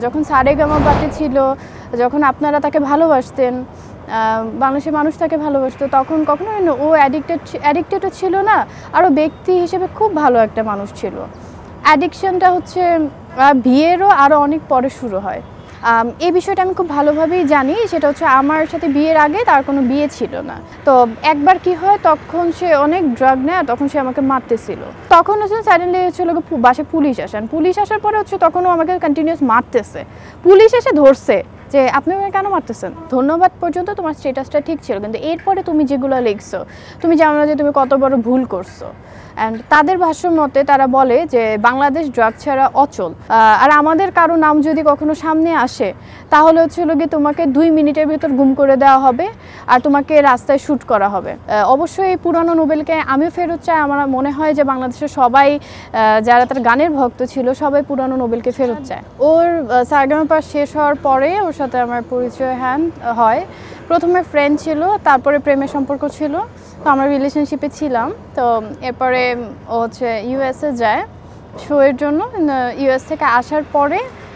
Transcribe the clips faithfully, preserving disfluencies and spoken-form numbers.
যখন সারেগামাপাতে ছিল, যখন আপনারা তাকে ভালোবাসতেন, বাংলাদেশের মানুষ তাকে ভালোবাসতো, তখন কখনো ও অ্যাডিক্টেড অ্যাডিক্টেডও ছিল না, আরও ব্যক্তি হিসেবে খুব ভালো একটা মানুষ ছিল। অ্যাডিকশনটা হচ্ছে বিয়েরও আরও অনেক পরে শুরু হয়। এই বিষয়টা আমি খুব ভালোভাবেই জানি। সেটা হচ্ছে আমার সাথে বিয়ের আগে তার কোনো বিয়ে ছিল না। তো একবার কি হয়, তখন সে অনেক ড্রাগ নেয়, আর তখন সে আমাকে মারতেছিল। তখন হচ্ছে সাডেনলি হচ্ছিল বাসে পুলিশ আসেন। পুলিশ আসার পরে হচ্ছে তখনও আমাকে কন্টিনিউয়াস মারতেছে। পুলিশ এসে ধরছে যে আপনি আমাকে কেন মারতেছেন। ধন্যবাদ পর্যন্ত তোমার স্ট্যাটাসটা ঠিক ছিল, কিন্তু এরপরে তুমি যেগুলো লিখছো, তুমি জানো না যে তুমি কত বড় ভুল করছো। অ্যান্ড তাদের ভাষ্য মতে তারা বলে যে বাংলাদেশ ড্রাগ ছাড়া অচল, আর আমাদের কারো নাম যদি কখনো সামনে আসে তাহলে হচ্ছিল গিয়ে তোমাকে দুই মিনিটের ভিতর গুম করে দেওয়া হবে আর তোমাকে রাস্তায় শ্যুট করা হবে। অবশ্যই এই পুরানো নোবেলকে আমিও ফেরত চাই। আমার মনে হয় যে বাংলাদেশের সবাই যারা তার গানের ভক্ত ছিল সবাই পুরানো নোবেলকে ফেরত চায়। ওর সারেগামাপা শেষ হওয়ার পরে ওর সাথে আমার পরিচয় হ্যান হয়। প্রথমে ফ্রেন্ড ছিল, তারপরে প্রেমের সম্পর্ক ছিল। তো আমরা রিলেশনশিপে ছিলাম। তো এরপরে ও হচ্ছে ইউএসএ যায় শোয়ের জন্য। ইউএস থেকে আসার পরে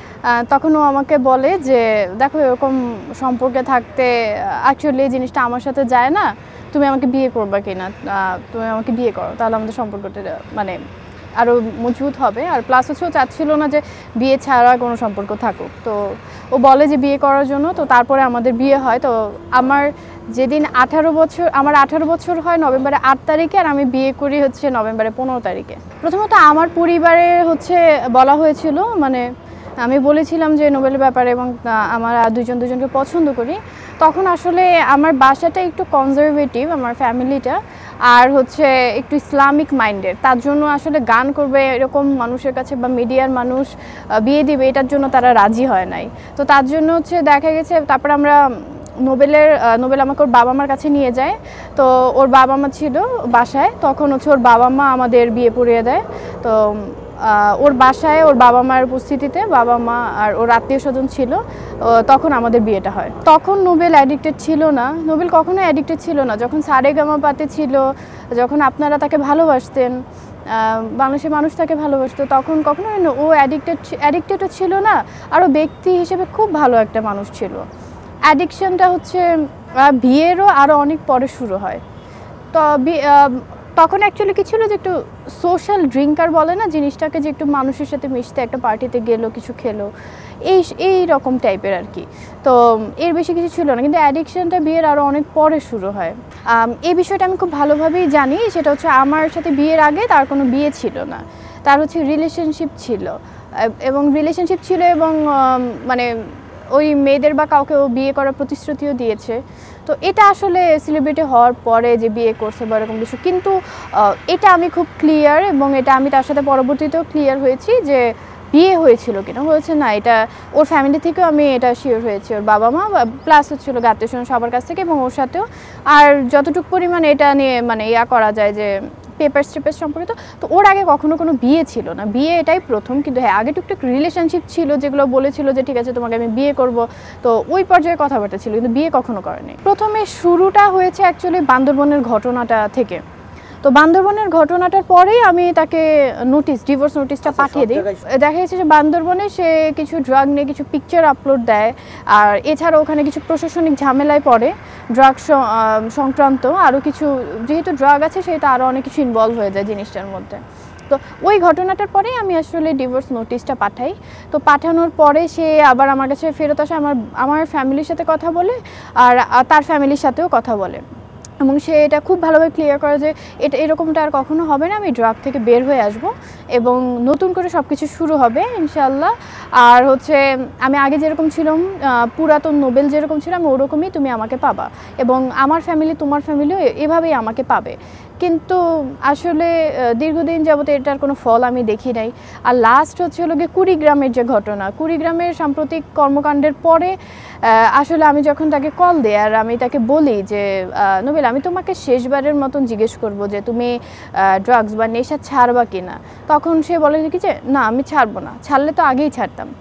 তখন ও আমাকে বলে যে দেখো, এরকম সম্পর্কে থাকতে অ্যাকচুয়ালি এই জিনিসটা আমার সাথে যায় না, তুমি আমাকে বিয়ে করবা কি না, তুমি আমাকে বিয়ে করো, তাহলে আমাদের সম্পর্কটা মানে আরও মজবুত হবে। আর প্লাস হচ্ছে ও চাচ্ছিল না যে বিয়ে ছাড়া কোনো সম্পর্ক থাকুক। তো ও বলে যে বিয়ে করার জন্য। তো তারপরে আমাদের বিয়ে হয়। তো আমার যেদিন আঠারো বছর আমার আঠারো বছর হয় নভেম্বরে আট তারিখে, আর আমি বিয়ে করি হচ্ছে নভেম্বরে পনেরো তারিখে। প্রথমত আমার পরিবারে হচ্ছে বলা হয়েছিল, মানে আমি বলেছিলাম যে নোবেলের ব্যাপারে এবং আমরা দুজন দুজনকে পছন্দ করি। তখন আসলে আমার বাসাটা একটু কনজারভেটিভ, আমার ফ্যামিলিটা, আর হচ্ছে একটু ইসলামিক মাইন্ডের। তার জন্য আসলে গান করবে এরকম মানুষের কাছে বা মিডিয়ার মানুষ বিয়ে দিবে, এটার জন্য তারা রাজি হয় নাই। তো তার জন্য হচ্ছে দেখা গেছে তারপর আমরা নোবেলের নোবেল আমাকে ওর বাবা মার কাছে নিয়ে যায়। তো ওর বাবা মা ছিল বাসায়, তখন হচ্ছে ওর বাবা মা আমাদের বিয়ে পড়িয়ে দেয়। তো ওর বাসায় ওর বাবা মায়ের উপস্থিতিতে বাবা মা আর ওর আত্মীয় স্বজন ছিল, তখন আমাদের বিয়েটা হয়। তখন নোবেল অ্যাডিক্টেড ছিল না, নোবেল কখনো অ্যাডিক্টেড ছিল না। যখন সারেগামাপাতে ছিল, যখন আপনারা তাকে ভালোবাসতেন, বাংলাদেশের মানুষ তাকে ভালোবাসতো, তখন কখনো ও অ্যাডিক্টেড অ্যাডিক্টেডও ছিল না, আরও ব্যক্তি হিসেবে খুব ভালো একটা মানুষ ছিল। অ্যাডিকশনটা হচ্ছে বিয়েরও আরও অনেক পরে শুরু হয়। তো তখন অ্যাকচুয়ালি কি ছিল যে একটু সোশ্যাল ড্রিঙ্কার বলে না জিনিসটাকে, যে একটু মানুষের সাথে মিশতে, একটা পার্টিতে গেলো, কিছু খেলো, এই এই রকম টাইপের আর কি। তো এর বেশি কিছু ছিল না। কিন্তু অ্যাডিকশনটা বিয়ের আরও অনেক পরে শুরু হয়। এই বিষয়টা আমি খুব ভালোভাবেই জানি। সেটা হচ্ছে আমার সাথে বিয়ের আগে তার কোনো বিয়ে ছিল না, তার হচ্ছে রিলেশনশিপ ছিল এবং রিলেশনশিপ ছিল এবং মানে ওই মেয়েদের বা কাউকে ও বিয়ে করার প্রতিশ্রুতিও দিয়েছে। তো এটা আসলে সেলিব্রিটি হওয়ার পরে যে বিয়ে করছে বা এরকম কিছু, কিন্তু এটা আমি খুব ক্লিয়ার এবং এটা আমি তার সাথে পরবর্তীতেও ক্লিয়ার হয়েছি যে বিয়ে হয়েছিল কিনা, হয়েছে না, এটা ওর ফ্যামিলি থেকেও আমি এটা শিওর হয়েছি, ওর বাবা মা প্লাস হচ্ছিলো আত্মীয় স্বজন সবার কাছ থেকে এবং ওর সাথেও। আর যতটুকু পরিমাণ এটা নিয়ে মানে ইয়া করা যায় যে পেপার্স টেপার্স সম্পর্কিত, তো ওর আগে কখনো কোনো বিয়ে ছিল না, বিয়ে এটাই প্রথম। কিন্তু হ্যাঁ, আগে টুকটাক রিলেশনশিপ ছিল যেগুলো বলেছিল যে ঠিক আছে তোমাকে আমি বিয়ে করব, তো ওই পর্যায়ে কথাবার্তা ছিল, কিন্তু বিয়ে কখনো করেনি। প্রথমে শুরুটা হয়েছে অ্যাকচুয়ালি বান্দরবনের ঘটনাটা থেকে। তো বান্দরবনের ঘটনাটার পরেই আমি তাকে নোটিশ ডিভোর্স নোটিশটা পাঠিয়ে দিই। দেখা গেছে যে বান্দরবনে সে কিছু ড্রাগ নিয়ে কিছু পিকচার আপলোড দেয়, আর এছাড়া ওখানে কিছু প্রশাসনিক ঝামেলায় পড়ে ড্রাগ সংক্রান্ত আরও কিছু, যেহেতু ড্রাগ আছে সেটা আরও অনেক কিছু ইনভলভ হয়ে যায় জিনিসটার মধ্যে। তো ওই ঘটনাটার পরেই আমি আসলে ডিভোর্স নোটিশটা পাঠাই। তো পাঠানোর পরে সে আবার আমার কাছে ফেরত আসে, আমার আমার ফ্যামিলির সাথে কথা বলে আর তার ফ্যামিলির সাথেও কথা বলে এবং সে এটা খুব ভালোভাবে ক্লিয়ার করে যে এটা এরকমটা আর কখনো হবে না, আমি ড্রাগ থেকে বের হয়ে আসব এবং নতুন করে সব কিছু শুরু হবে ইনশাল্লাহ। আর হচ্ছে আমি আগে যেরকম ছিলাম, পুরাতন নোবেল যেরকম ছিলাম ওরকমই তুমি আমাকে পাবা এবং আমার ফ্যামিলি তোমার ফ্যামিলিও এভাবেই আমাকে পাবে। কিন্তু আসলে দীর্ঘদিন যাবত এটার কোনো ফল আমি দেখি নাই। আর লাস্ট হচ্ছে হলো গিয়ে কুড়িগ্রামের যে ঘটনা, কুড়িগ্রামের সাম্প্রতিক কর্মকাণ্ডের পরে আসলে আমি যখন তাকে কল দিই আর আমি তাকে বলি যে নোবেল, আমি তোমাকে শেষবারের মতন জিজ্ঞেস করব যে তুমি ড্রাগস বা নেশা ছাড়বা কি না, তখন সে বলে কি যে না আমি ছাড়বো না, ছাড়লে তো আগেই ছাড়তাম।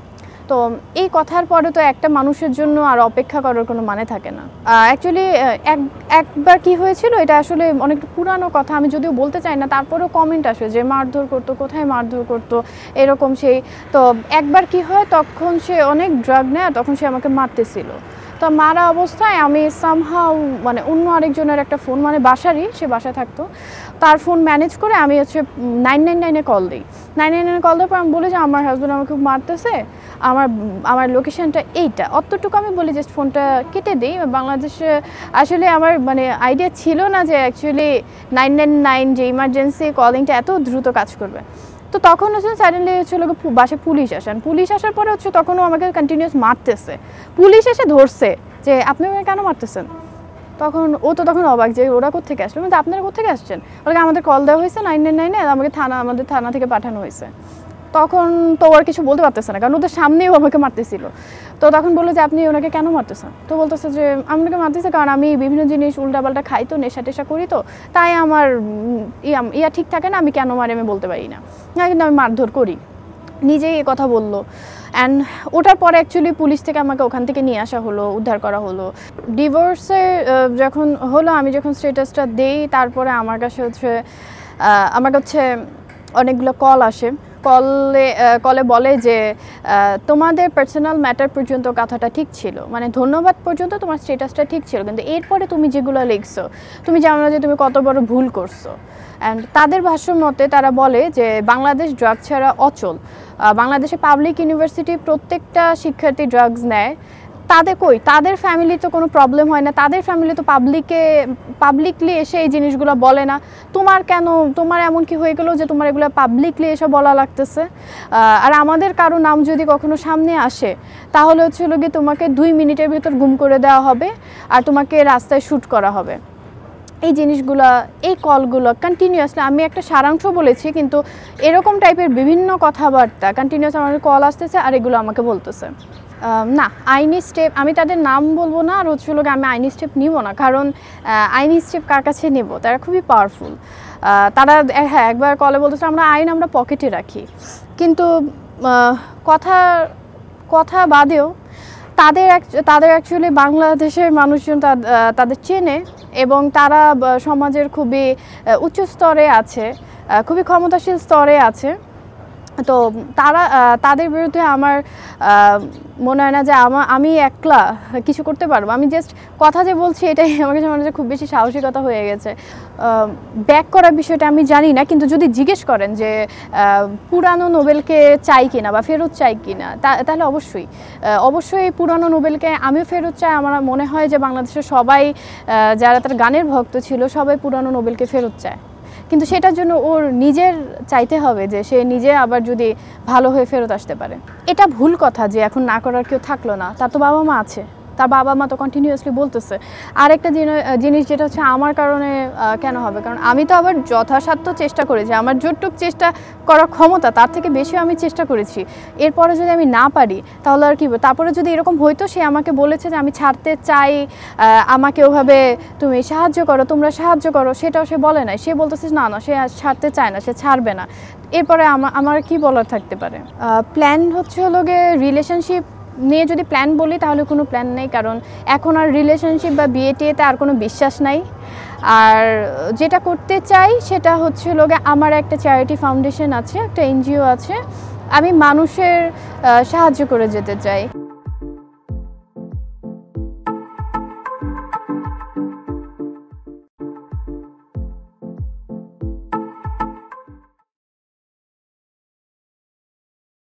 তো এই কথার পরে তো একটা মানুষের জন্য আর অপেক্ষা করার কোনো মানে থাকে না। অ্যাকচুয়ালি এক একবার কি হয়েছিল, এটা আসলে অনেক পুরানো কথা, আমি যদিও বলতে চাই না, তারপরেও কমেন্ট আসে যে মারধর করতো, কোথায় মারধর করতো, এরকম সেই। তো একবার কি হয়, তখন সে অনেক ড্রাগ নেয়, তখন সে আমাকে মারতেছিল। তো মারা অবস্থায় আমি সামহাউ মানে অন্য আরেকজনের একটা ফোন, মানে বাসারই, সে বাসায় থাকতো, তার ফোন ম্যানেজ করে আমি হচ্ছে নাইন নাইন নাইনে কল দিই। নাইন নাইন নাইনে কল দেওয়ার পর আমি বলি যে আমার হাজব্যান্ড আমাকে খুব মারতেছে, আমার আমার লোকেশনটা এইটা, অতটুকু আমি বলি, জাস্ট ফোনটা কেটে দিই। বাংলাদেশে আসলে আমার মানে আইডিয়া ছিল না যে অ্যাকচুয়ালি নাইন নাইন নাইন যে ইমার্জেন্সি কলিংটা এত দ্রুত কাজ করবে। তো তখন হচ্ছে সাডেনলি হচ্ছিল বাসে পুলিশ আসেন, পুলিশ আসার পরে হচ্ছে তখনও আমাকে কন্টিনিউয়াস মারতেছে। পুলিশ এসে ধরছে যে আপনি ওকে কেন মারতেছেন, তখন ও তো তখন অবাক যে ওরা কোত্থেকে আসলো, মানে আপনারা কোত্থেকে আসছেন, ওরা আমাদের কল দেওয়া হয়েছে নাইন নাইন নাইনে, আমাকে থানা আমাদের থানা থেকে পাঠানো হয়েছে। তখন তো ওর কিছু বলতে পারতেছে না, কারণ ওদের সামনেও আমাকে মারতেছিল। তো তখন বললো যে আপনি ওনাকে কেন মারতেছেন, তো বলতেছে যে আমি ওনাকে মারতেছে কারণ আমি বিভিন্ন জিনিস উল্টাপাল্টা খাই, তো নেশা টেশা করি, তো তাই আমার ইয়া ইয়া ঠিক থাকে না, আমি কেন মারি আমি বলতে পারি না, না কিন্তু আমি মারধর করি, নিজেই এ কথা বললো। অ্যান্ড ওটার পরে অ্যাকচুয়ালি পুলিশ থেকে আমাকে ওখান থেকে নিয়ে আসা হলো, উদ্ধার করা হলো। ডিভোর্সের যখন হলো, আমি যখন স্ট্যাটাসটা দেই, তারপরে আমার কাছে হচ্ছে আমার কাছে অনেকগুলো কল আসে। কলে কলে বলে যে তোমাদের পার্সোনাল ম্যাটার পর্যন্ত কথাটা ঠিক ছিল, মানে ধন্যবাদ পর্যন্ত তোমার স্ট্যাটাসটা ঠিক ছিল, কিন্তু এরপরে তুমি যেগুলো লিখছো, তুমি জানো না যে তুমি কত বড় ভুল করছো। অ্যান্ড তাদের ভাষ্য মতে তারা বলে যে বাংলাদেশ ড্রাগ ছাড়া অচল, বাংলাদেশে পাবলিক ইউনিভার্সিটি প্রত্যেকটা শিক্ষার্থী ড্রাগস নেয়, তাদের কই তাদের ফ্যামিলি তো কোনো প্রবলেম হয় না, তাদের ফ্যামিলি তো পাবলিকে পাবলিকলি এসে এই জিনিসগুলো বলে না, তোমার কেন, তোমার এমন কি হয়ে গেলো যে তোমার এগুলো পাবলিকলি এসে বলা লাগতেছে। আর আমাদের কারো নাম যদি কখনো সামনে আসে, তাহলে হচ্ছে গিয়ে তোমাকে দুই মিনিটের ভেতর গুম করে দেওয়া হবে আর তোমাকে রাস্তায় শ্যুট করা হবে। এই জিনিসগুলো, এই কলগুলো কন্টিনিউয়াসলি, আমি একটা সারাংশ বলেছি, কিন্তু এরকম টাইপের বিভিন্ন কথাবার্তা কন্টিনিউয়াস আমার কল আসতেছে আর এগুলো আমাকে বলতেছে। না, আইনি স্টেপ আমি তাদের নাম বলবো না, আর হচ্ছে লোক আমি আইনি স্টেপ নিব না, কারণ আইনি স্টেপ কার কাছে নেব, তারা খুবই পাওয়ারফুল। তারা হ্যাঁ একবার কলে বলতেছে আমরা আইন আমরা পকেটে রাখি, কিন্তু কথা কথা বাদেও তাদের তাদের অ্যাকচুয়ালি বাংলাদেশের মানুষজন তাদের চেনে এবং তারা সমাজের খুবই উচ্চ স্তরে আছে, খুবই ক্ষমতাশীল স্তরে আছে। তো তারা তাদের বিরুদ্ধে আমার মনে হয় না যে আমি একলা কিছু করতে পারবো। আমি জাস্ট কথা যে বলছি এটাই আমার কাছে মনে হয় খুব বেশি সাহসিকতা হয়ে গেছে। ব্যাক করার বিষয়টা আমি জানি না, কিন্তু যদি জিজ্ঞেস করেন যে পুরানো নোবেলকে চাই কিনা বা ফেরত চাই কিনা, তাহলে অবশ্যই অবশ্যই পুরানো নোবেলকে আমিও ফেরত চাই। আমার মনে হয় যে বাংলাদেশের সবাই যারা তার গানের ভক্ত ছিল সবাই পুরানো নোবেলকে ফেরত চায়, কিন্তু সেটার জন্য ওর নিজের চাইতে হবে যে সে নিজে আবার যদি ভালো হয়ে ফেরত আসতে পারে। এটা ভুল কথা যে এখন না করার কেউ থাকলো না, তার তো বাবা মা আছে, তার বাবা মা তো কন্টিনিউয়াসলি বলতেছে। আর একটা জিনিস যেটা হচ্ছে আমার কারণে কেন হবে, কারণ আমি তো আবার যথাসাধ্য চেষ্টা করেছি, আমার যতটুক চেষ্টা করার ক্ষমতা তার থেকে বেশি আমি চেষ্টা করেছি। এরপরে যদি আমি না পারি তাহলে আর কী, তারপরে যদি এরকম হইতো সে আমাকে বলেছে যে আমি ছাড়তে চাই, আমাকে ওভাবে তুমি সাহায্য করো, তোমরা সাহায্য করো, সেটাও সে বলে নাই। সে বলতেছে না না সে ছাড়তে চায় না, সে ছাড়বে না। এরপরে আমার আমার কী বলার থাকতে পারে। প্ল্যান হচ্ছে হলো গিয়ে রিলেশনশিপ নিয়ে যদি প্ল্যান বলি তাহলে কোনো প্ল্যান নেই, কারণ এখন আর রিলেশনশিপ বা বিয়ে টিয়েতে আর কোনো বিশ্বাস নাই। আর যেটা করতে চাই সেটা হচ্ছে লোকে আমার একটা চ্যারিটি ফাউন্ডেশন আছে, একটা এনজিও আছে, আমি মানুষের সাহায্য করে যেতে চাই।